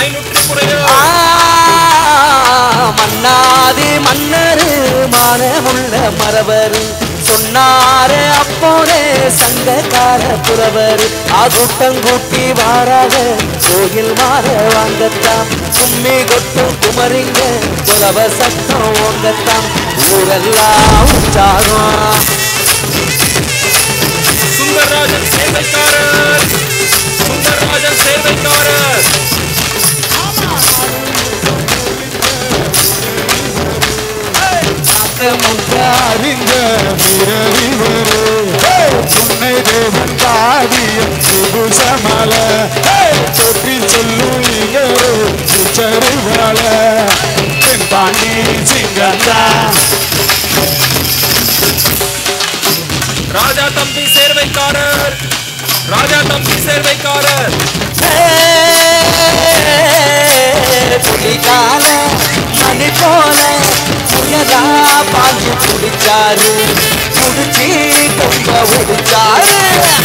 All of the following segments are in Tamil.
மன்னாதி மன்னரு மானமுள்ள மரபரு சொன்னாரே அப்போதே சங்கக்கார புறவர் ஆகூட்டங்கூட்டி வாராக கோயில் மாற வாங்கத்தான் கும்மி கொட்டும் குமரிங்க புலவ சத்தம் ஓங்கத்தான் ஊரெல்லாம் உற்சாகம் சுந்தரராஜன் சேவைக்காரர் சுந்தரராஜன் சேவைக்காரர் அறிந்த துணை தேவன் காவியம் சுபுசமல தொற்றி சொல்லுங்க சுச்சருவாள தென் பாண்டி சிங்கந்தா ராஜா தம்பி சேர்வைக்காரர் ராஜா தம்பி சேர்வைக்காரர் புலிகால மணி போல புயலா பாஞ்சு குடிச்சாரு குடிச்சி கொம்ப ஒடிச்சாரு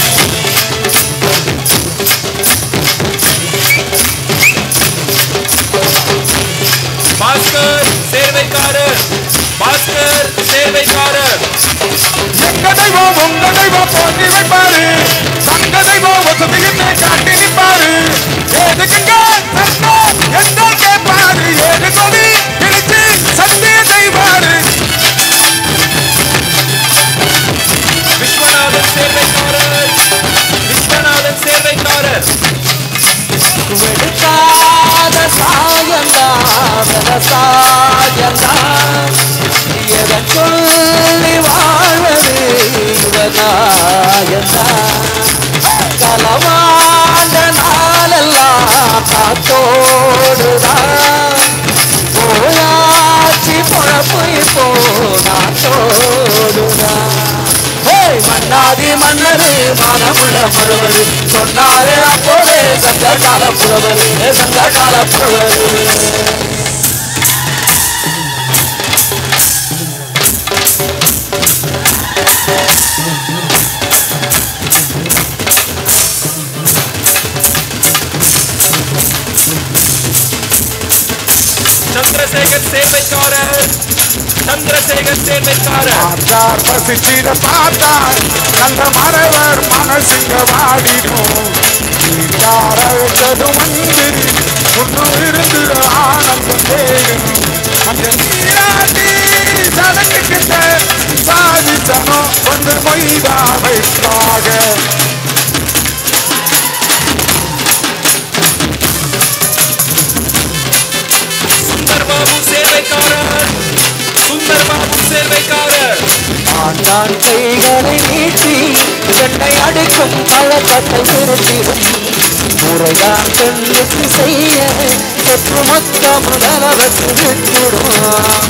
பாஸ்கர் சேர்வைக்காரர் பாஸ்கர் சேர்வைக்காரர் எங்க தெய்வம் உங்க தெய்வம் போட்டி வைப்பாரு சங்க தெய்வம் வசதியின்மை காட்டி நிற்பாரு ஏதுக்குங்க எந்த கேட்பாரு ஏது கொடி பிடிச்சு சத்திய செய்வாரு விஸ்வநாதன் சேர்வைக்காரர் விஸ்வநாதன் சேர்வைக்காரர் வெடுக்காத சாயந்தா சாயந்தா எதன் சொல்லி வாழ்வது இவனாயந்தா களவாண்ட நாளெல்லாம் காத்தோடுதான் போயாச்சி பொழப்பு இப்போ நாத்தோடுதான் மன்னாதி மன்னரு மானமுள்ள மறுவரு சொன்னாரே அப்போதே சங்ககால புலவரு சங்ககால புலவரு சந்திரசேகர் சேர்வைக்காரர் சந்திரசேகர் சேர்வைக்காரர் பார்த்தார் பசிச்சிட பார்த்தார் நல்ல மறவர் மனசுங்க வாடிடும் வீட்டாரது மந்திரி ஒன்னும் இருந்து ஆனந்தம் தேடும் அந்த நீராட்டி சடங்கு கிட்ட சாதிச்சனும் வந்து மொய்தாவைக்காக சேர்வைக்காரர் ஆண்டான் கைகளை நீட்டி பெண்ணை அடிக்கும் பழக்கத்தை நிறுத்திடும் முறையான் பெண்ணுக்கு செய்ய தொற்று மொத்த முதலவற்று விட்டுடும்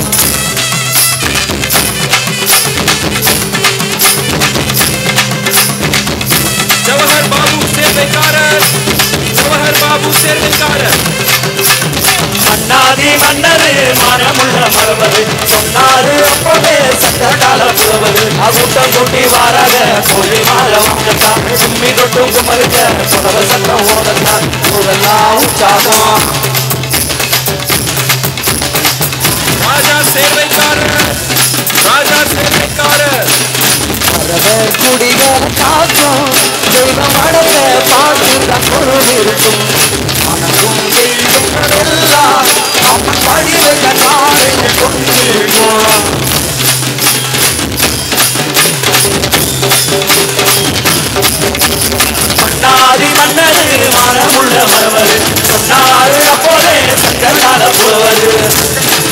ஜவஹர் பாபு சேர்வைக்காரர் ஜவஹர் பாபு சேர்வைக்காரர் மன்னாதி மன்னரு மானமுள்ள மரபரு சொன்னாரு அப்போதே சங்ககால புலவரு அகூட்டம் கூட்டி வாராக கோழி மாற வாங்கத்தான் கும்மி தொட்டும் குமரிக்க புலவ சத்தம் ஓடத்தான் ஊரெல்லாம் உற்சாகம் ராஜா சேர்வைக்காரர் ராஜா சேர்வைக்காரர் மரப குடிகள் காக்கும் தெய்வம் அடைய பார்த்துதான் பொருள் இருக்கும் மனக்கும் தெய்வங்கள் எல்லாம் அவன் வழிவக நாளை கொண்டிருக்கும் மன்னாதி மன்னரு மானமுள்ள மரபரு சொன்னாரு அப்போதே சங்ககால புலவரு